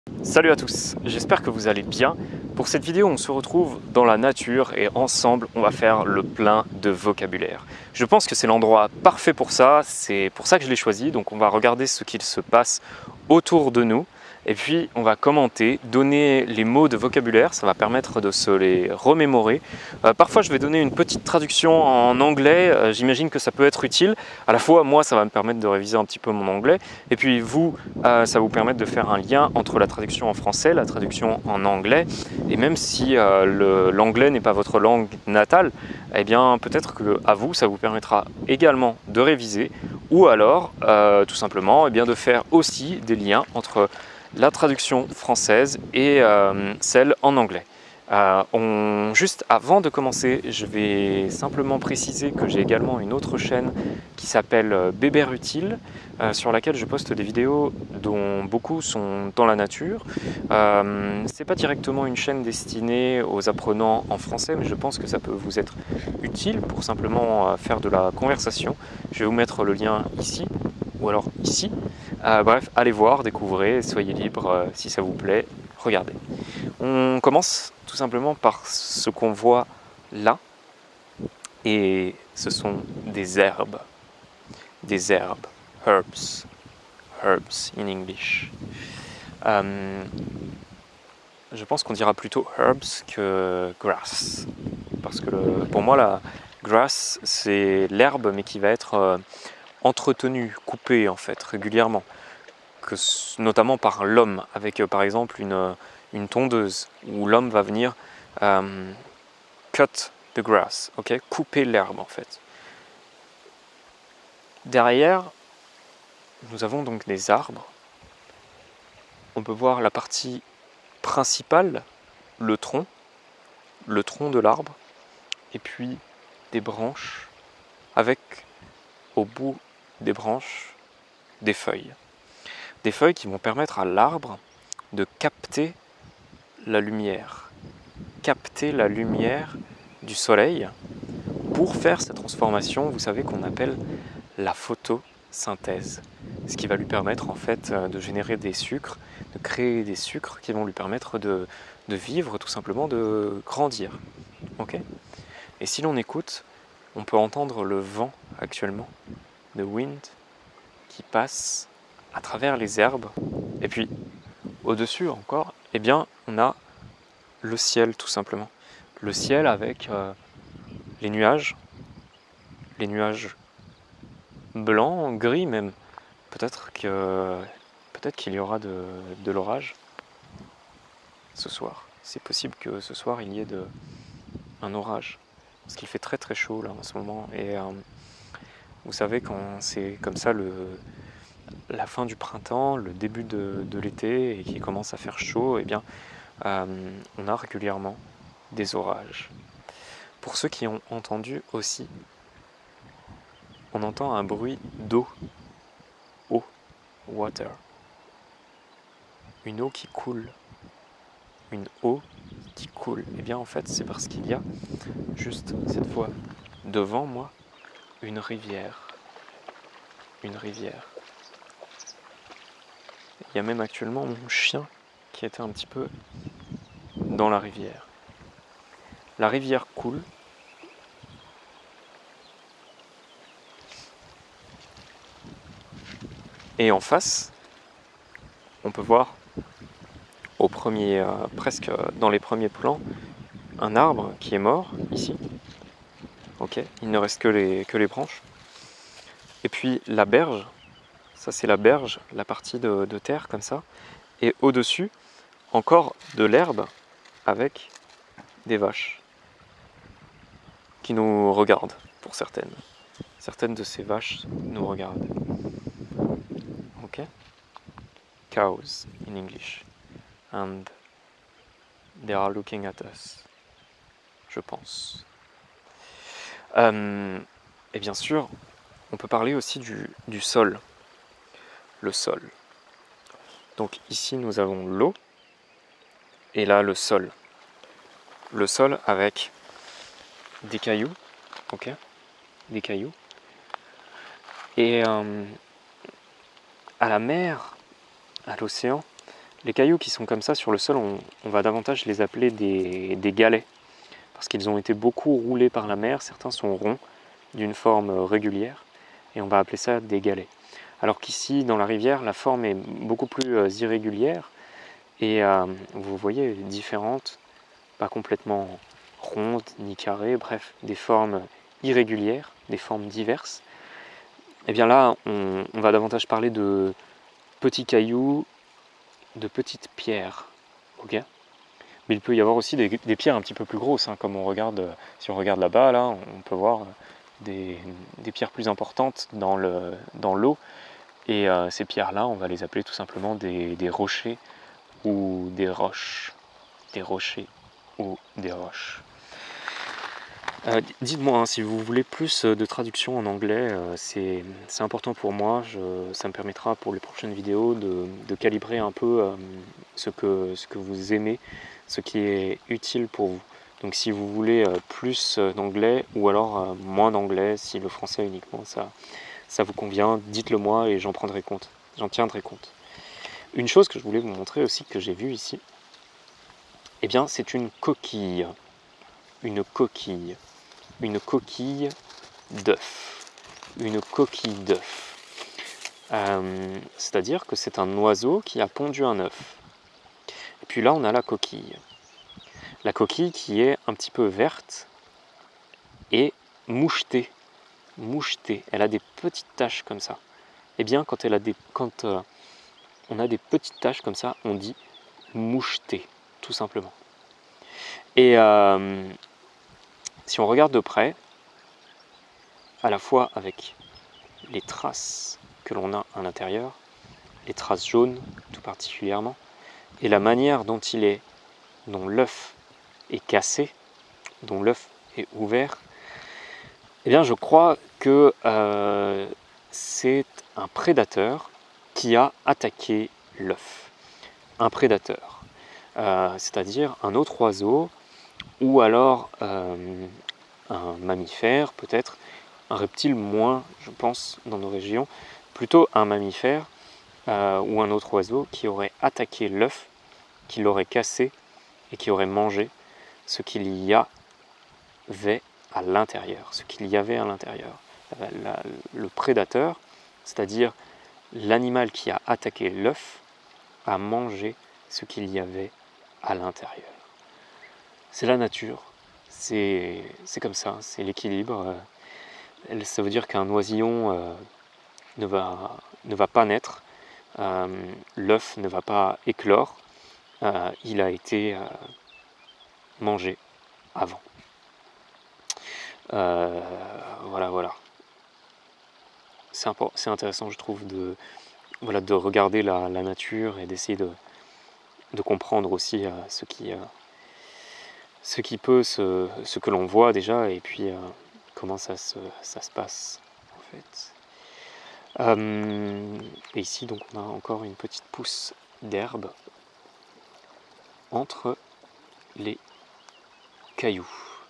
Salut à tous, j'espère que vous allez bien. Pour cette vidéo, on se retrouve dans la nature et ensemble, on va faire le plein de vocabulaire. Je pense que c'est l'endroit parfait pour ça, c'est pour ça que je l'ai choisi. Donc on va regarder ce qu'il se passe autour de nous et puis on va commenter, donner les mots de vocabulaire, ça va permettre de se les remémorer. Parfois je vais donner une petite traduction en anglais, j'imagine que ça peut être utile. À la fois moi ça va me permettre de réviser un petit peu mon anglais et puis vous ça va vous permettre de faire un lien entre la traduction en français, la traduction en anglais, et même si l'anglais n'est pas votre langue natale, eh bien peut-être qu'à vous, ça vous permettra également de réviser, ou alors tout simplement eh bien, de faire aussi des liens entre la traduction française et celle en anglais. Juste avant de commencer, je vais simplement préciser que j'ai également une autre chaîne qui s'appelle Bébert Utile, sur laquelle je poste des vidéos dont beaucoup sont dans la nature. C'est pas directement une chaîne destinée aux apprenants en français, mais je pense que ça peut vous être utile pour simplement faire de la conversation. Je vais vous mettre le lien ici, ou alors ici. Bref, allez voir, découvrez, soyez libre si ça vous plaît, regardez. On commence tout simplement par ce qu'on voit là, et ce sont des herbes, herbs, herbs in English. Je pense qu'on dira plutôt herbs que grass, parce que pour moi la grass c'est l'herbe mais qui va être entretenue, coupée en fait régulièrement, notamment par l'homme avec par exemple une tondeuse où l'homme va venir cut the grass, ok, couper l'herbe en fait. Derrière, nous avons donc des arbres. On peut voir la partie principale, le tronc de l'arbre, et puis des branches avec au bout des branches des feuilles. Des feuilles qui vont permettre à l'arbre de capter la lumière du soleil pour faire cette transformation, vous savez, qu'on appelle la photosynthèse. Ce qui va lui permettre en fait de générer des sucres, de créer des sucres qui vont lui permettre de vivre, tout simplement de grandir. Ok ? Et si l'on écoute, on peut entendre le vent actuellement, the wind, qui passe à travers les herbes. Et puis, au-dessus encore, eh bien, on a le ciel tout simplement. Le ciel avec les nuages blancs, gris même. Peut-être qu'il y aura de l'orage ce soir. C'est possible que ce soir il y ait un orage. Parce qu'il fait très très chaud là en ce moment. Et vous savez, quand c'est comme ça la fin du printemps, le début de l'été et qu'il commence à faire chaud, eh bien, on a régulièrement des orages. Pour ceux qui ont entendu aussi, on entend un bruit d'eau, eau, water, une eau qui coule, une eau qui coule. Eh bien en fait c'est parce qu'il y a juste cette fois devant moi une rivière. Il y a même actuellement mon chien qui était un petit peu dans la rivière. La rivière coule. Et en face, on peut voir presque dans les premiers plans, un arbre qui est mort ici. Ok, il ne reste que les branches. Et puis la berge, ça c'est la berge, la partie de terre comme ça. Et au-dessus, encore de l'herbe avec des vaches qui nous regardent pour certaines. Certaines de ces vaches nous regardent. Ok? Cows in English. And they are looking at us. Je pense. Et bien sûr, on peut parler aussi du sol. Le sol. Donc ici nous avons l'eau et là le sol. Le sol avec des cailloux, ok, des cailloux. Et à la mer, à l'océan, Les cailloux qui sont comme ça sur le sol, on va davantage les appeler des galets, parce qu'ils ont été beaucoup roulés par la mer. Certains sont ronds, d'une forme régulière, et on va appeler ça des galets. Alors qu'ici, dans la rivière, la forme est beaucoup plus irrégulière, et vous voyez, différentes, pas complètement rondes ni carrées, bref, des formes irrégulières, des formes diverses. Et bien là, on va davantage parler de petits cailloux, de petites pierres, ok? Mais il peut y avoir aussi des pierres un petit peu plus grosses, hein, comme on regarde, si on regarde là-bas, là, on peut voir des pierres plus importantes dans l'eau. Et ces pierres-là, on va les appeler tout simplement des rochers ou des roches. Des rochers ou des roches. Dites-moi hein, si vous voulez plus de traduction en anglais, c'est important pour moi, ça me permettra pour les prochaines vidéos de calibrer un peu ce que vous aimez, ce qui est utile pour vous. Donc si vous voulez plus d'anglais ou alors moins d'anglais, si le français uniquement ça vous convient, dites-le moi et j'en prendrai compte, j'en tiendrai compte. Une chose que je voulais vous montrer aussi, que j'ai vue ici, eh bien c'est une coquille. Une coquille d'œuf. Une coquille d'œuf. C'est-à-dire que c'est un oiseau qui a pondu un œuf. Et puis là, on a la coquille. La coquille qui est un petit peu verte et mouchetée. Mouchetée. Elle a des petites taches comme ça. Eh bien, quand on a des petites taches comme ça, on dit mouchetée, tout simplement. Et si on regarde de près, à la fois avec les traces que l'on a à l'intérieur, les traces jaunes tout particulièrement, et la manière dont l'œuf est cassé, dont l'œuf est ouvert, eh bien je crois que c'est un prédateur qui a attaqué l'œuf. Un prédateur, c'est-à-dire un autre oiseau, ou alors un mammifère peut-être, un reptile moins, je pense, dans nos régions, plutôt un mammifère ou un autre oiseau qui aurait attaqué l'œuf, qui l'aurait cassé et qui aurait mangé ce qu'il y avait à l'intérieur. Ce qu'il y avait à l'intérieur. Le prédateur, c'est-à-dire l'animal qui a attaqué l'œuf, a mangé ce qu'il y avait à l'intérieur. C'est la nature, c'est comme ça, c'est l'équilibre. Ça veut dire qu'un oisillon ne va pas naître, l'œuf ne va pas éclore, il a été mangé avant. Voilà. C'est intéressant, je trouve, de regarder la nature et d'essayer de comprendre aussi ce que l'on voit déjà et puis comment ça se passe en fait. Et ici donc on a encore une petite pousse d'herbe entre les cailloux.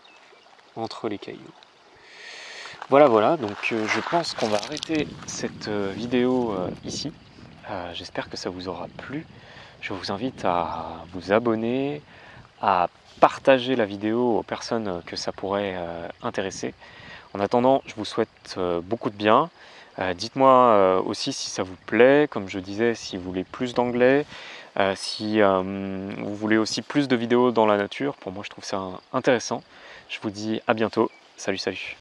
Voilà, donc je pense qu'on va arrêter cette vidéo ici. J'espère que ça vous aura plu. Je vous invite à vous abonner, à partager la vidéo aux personnes que ça pourrait intéresser. En attendant, je vous souhaite beaucoup de bien. Dites-moi aussi si ça vous plaît, comme je disais, si vous voulez plus d'anglais, si vous voulez aussi plus de vidéos dans la nature. Pour moi, je trouve ça intéressant. Je vous dis à bientôt. Salut.